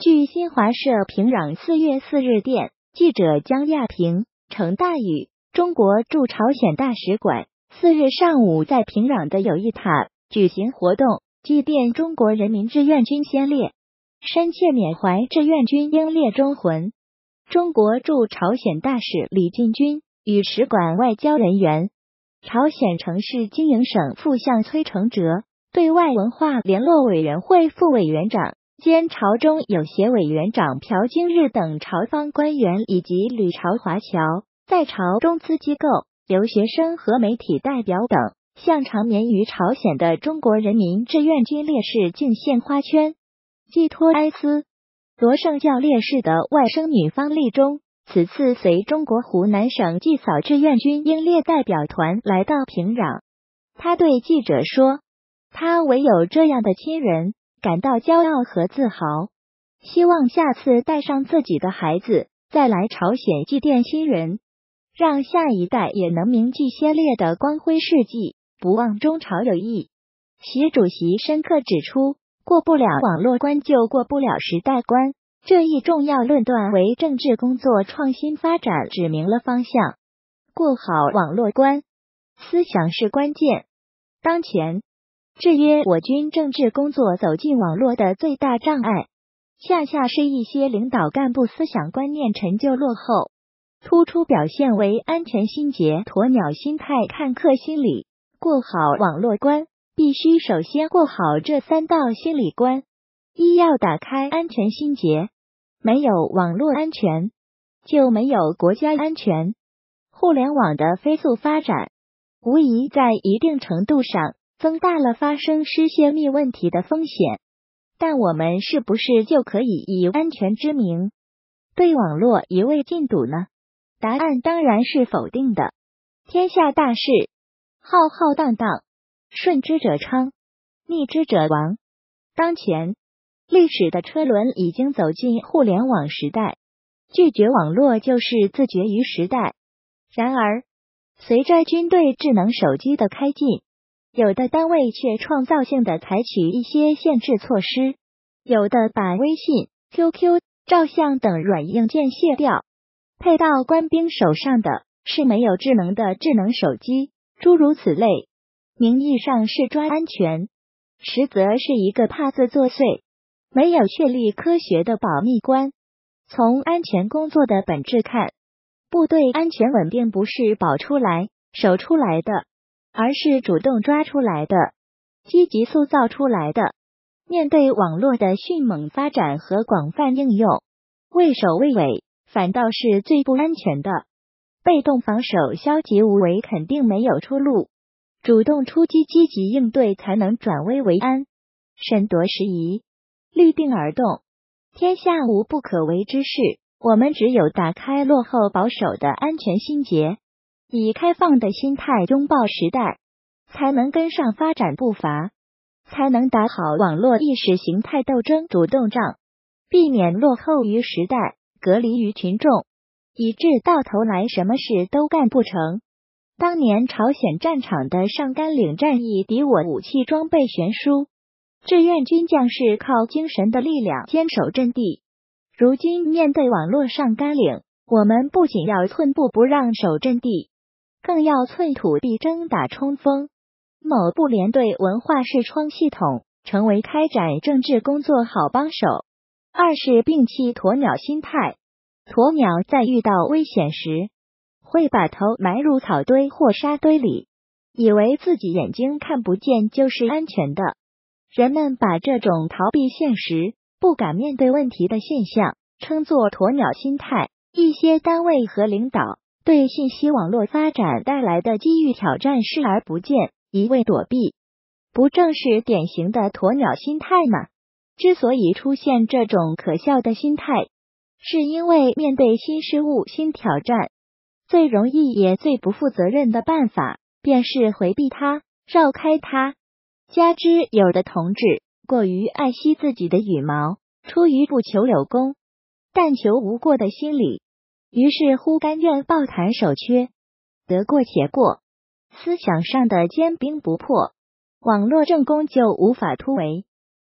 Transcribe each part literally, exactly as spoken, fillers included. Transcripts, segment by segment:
据新华社平壤四月四日电，记者江亚平、程大宇，中国驻朝鲜大使馆四日上午在平壤的友谊塔举行活动，祭奠中国人民志愿军先烈，深切缅怀志愿军英烈忠魂。中国驻朝鲜大使李进军与使馆外交人员、朝鲜城市经营省副相崔成哲、对外文化联络委员会副委员长兼朝中友协委员长朴京日等朝方官员以及旅朝华侨、在朝中资机构、留学生和媒体代表等，向长眠于朝鲜的中国人民志愿军烈士敬献花圈，寄托哀思。罗胜教烈士的外甥女方立中，此次随中国湖南省祭扫志愿军英烈代表团来到平壤。他对记者说，他唯有这样的亲人，感到骄傲和自豪，希望下次带上自己的孩子再来朝鲜祭奠亲人，让下一代也能铭记先烈的光辉事迹，不忘中朝友谊。习主席深刻指出，过不了网络关就过不了时代关，这一重要论断为政治工作创新发展指明了方向。过好网络关，思想是关键。当前制约我军政治工作走进网络的最大障碍，恰恰是一些领导干部思想观念陈旧落后，突出表现为安全心结、鸵鸟心态、看客心理。过好网络关，必须首先过好这三道心理关。一要打开安全心结，没有网络安全，就没有国家安全。互联网的飞速发展，无疑在一定程度上增大了发生失泄密问题的风险，但我们是不是就可以以安全之名对网络一味禁堵呢？答案当然是否定的。天下大事，浩浩荡荡，顺之者昌，逆之者亡。当前历史的车轮已经走进互联网时代，拒绝网络就是自绝于时代。然而，随着军队智能手机的开进，有的单位却创造性的采取一些限制措施，有的把微信、Q Q、照相等软硬件卸掉，配到官兵手上的是没有智能的智能手机，诸如此类。名义上是抓安全，实则是一个怕字作祟，没有确立科学的保密关。从安全工作的本质看，部队安全稳定不是保出来、守出来的，而是主动抓出来的，积极塑造出来的。面对网络的迅猛发展和广泛应用，畏首畏尾反倒是最不安全的。被动防守、消极无为肯定没有出路，主动出击、积极应对才能转危为安，审夺时宜，虑定而动。天下无不可为之事，我们只有打开落后保守的安全心结，以开放的心态拥抱时代，才能跟上发展步伐，才能打好网络意识形态斗争主动仗，避免落后于时代，隔离于群众，以致到头来什么事都干不成。当年朝鲜战场的上甘岭战役，敌我武器装备悬殊，志愿军将士靠精神的力量坚守阵地。如今面对网络上甘岭，我们不仅要寸步不让守阵地，更要寸土必争打冲锋。某部连队文化视窗系统成为开展政治工作好帮手。二是摒弃鸵鸟心态，鸵鸟在遇到危险时，会把头埋入草堆或沙堆里，以为自己眼睛看不见就是安全的。人们把这种逃避现实、不敢面对问题的现象称作鸵鸟心态。一些单位和领导对信息网络发展带来的机遇挑战视而不见，一味躲避，不正是典型的鸵鸟心态吗？之所以出现这种可笑的心态，是因为面对新事物、新挑战，最容易也最不负责任的办法，便是回避它、绕开它。加之有的同志过于爱惜自己的羽毛，出于不求有功，但求无过的心理，于是乎甘愿抱残守缺，得过且过，思想上的坚冰不破，网络正攻就无法突围。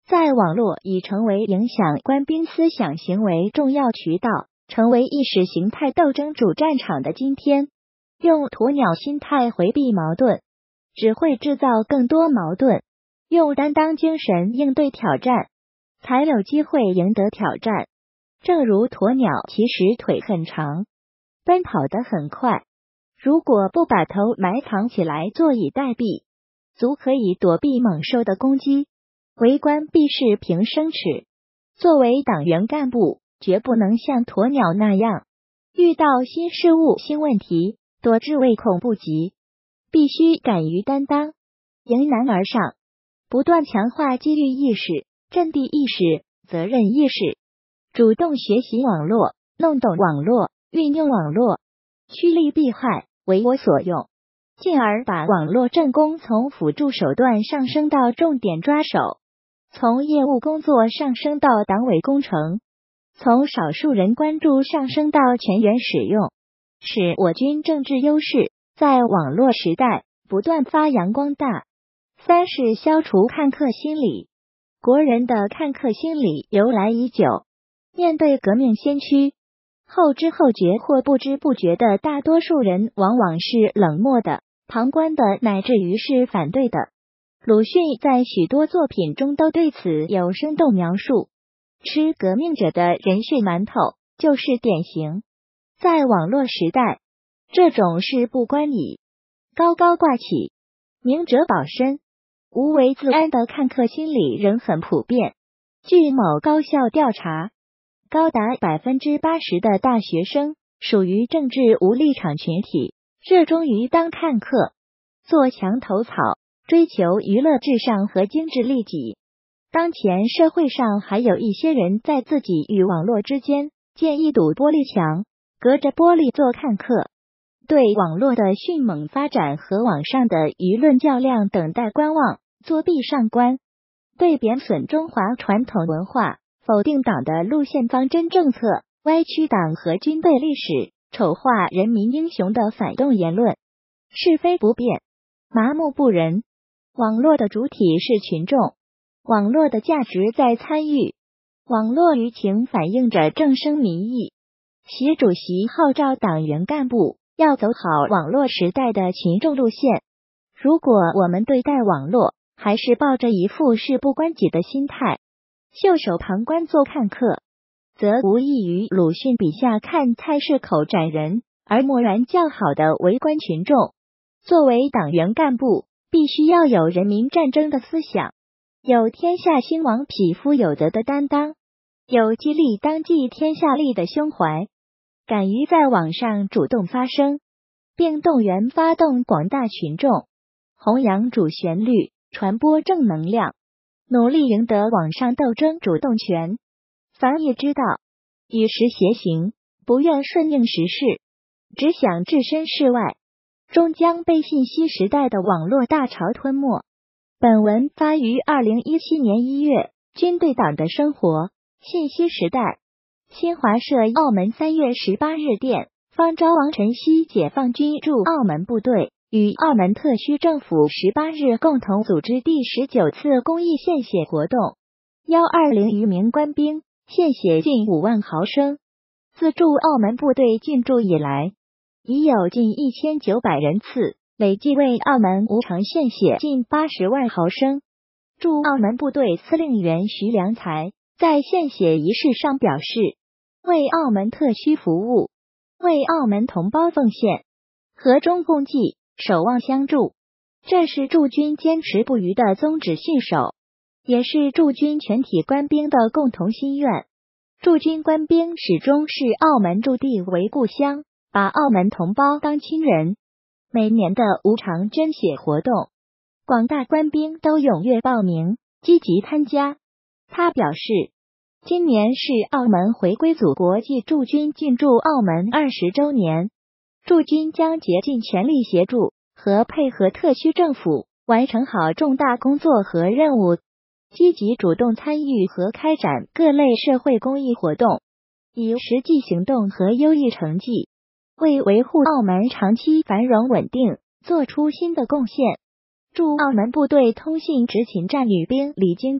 在网络已成为影响官兵思想行为重要渠道，成为意识形态斗争主战场的今天，用鸵鸟心态回避矛盾，只会制造更多矛盾；用担当精神应对挑战，才有机会赢得挑战。正如鸵鸟其实腿很长，奔跑得很快，如果不把头埋藏起来坐以待毙，足可以躲避猛兽的攻击。为官必是平生耻，作为党员干部，绝不能像鸵鸟那样，遇到新事物、新问题，躲之唯恐不及。必须敢于担当，迎难而上，不断强化机遇意识、阵地意识、责任意识，主动学习网络，弄懂网络，运用网络，趋利避害，为我所用，进而把网络政工从辅助手段上升到重点抓手，从业务工作上升到党委工程，从少数人关注上升到全员使用，使我军政治优势在网络时代不断发扬光大。三是消除看客心理。国人的看客心理由来已久，面对革命先驱，后知后觉或不知不觉的大多数人往往是冷漠的、旁观的，乃至于是反对的。鲁迅在许多作品中都对此有生动描述，吃革命者的人血馒头就是典型。在网络时代，这种事不关己、高高挂起、明哲保身、无为自安的看客心理仍很普遍。据某高校调查，高达百分之八十的大学生属于政治无立场群体，热衷于当看客，做墙头草，追求娱乐至上和精致利己。当前社会上还有一些人在自己与网络之间建一堵玻璃墙，隔着玻璃做看客，对网络的迅猛发展和网上的舆论较量等待观望，作壁上观，对贬损中华传统文化、否定党的路线方针政策、歪曲党和军队历史、丑化人民英雄的反动言论，是非不辨，麻木不仁。网络的主体是群众，网络的价值在参与，网络舆情反映着政声民意。习主席号召党员干部要走好网络时代的群众路线。如果我们对待网络还是抱着一副事不关己的心态，袖手旁观做看客，则无异于鲁迅笔下看菜市口斩人而默然叫好的围观群众。作为党员干部，必须要有人民战争的思想，有天下兴亡匹夫有责的担当，有激励当继天下利的胸怀，敢于在网上主动发声，并动员发动广大群众，弘扬主旋律，传播正能量，努力赢得网上斗争主动权。凡也知道与时偕行，不愿顺应时势，只想置身事外，终将被信息时代的网络大潮吞没。本文发于二零一七年一月，军队党的生活，信息时代。新华社澳门三月十八日电，方昭王晨曦解放军驻澳门部队与澳门特区政府十八日共同组织第十九次公益献血活动，邀二零余名官兵献血近五万毫升。自驻澳门部队进驻以来，已有近一千九百人次，累计为澳门无偿献血近八十万毫升。驻澳门部队司令员徐良才在献血仪式上表示，为澳门特区服务，为澳门同胞奉献，和衷共济，守望相助，这是驻军坚持不渝的宗旨信守，也是驻军全体官兵的共同心愿。驻军官兵始终视澳门驻地为故乡，把澳门同胞当亲人。每年的无偿捐血活动，广大官兵都踊跃报名，积极参加。他表示，今年是澳门回归祖国暨驻军进驻澳门二十周年，驻军将竭尽全力协助和配合特区政府完成好重大工作和任务，积极主动参与和开展各类社会公益活动，以实际行动和优异成绩，为维护澳门长期繁荣稳定做出新的贡献。驻澳门部队通信执勤站女兵李晶晶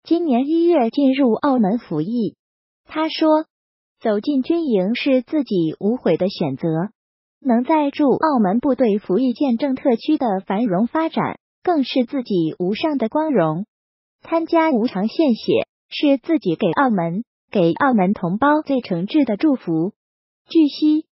今年一月进入澳门服役。他说，走进军营是自己无悔的选择，能在驻澳门部队服役见证特区的繁荣发展，更是自己无上的光荣。参加无偿献血，是自己给澳门、给澳门同胞最诚挚的祝福。据悉，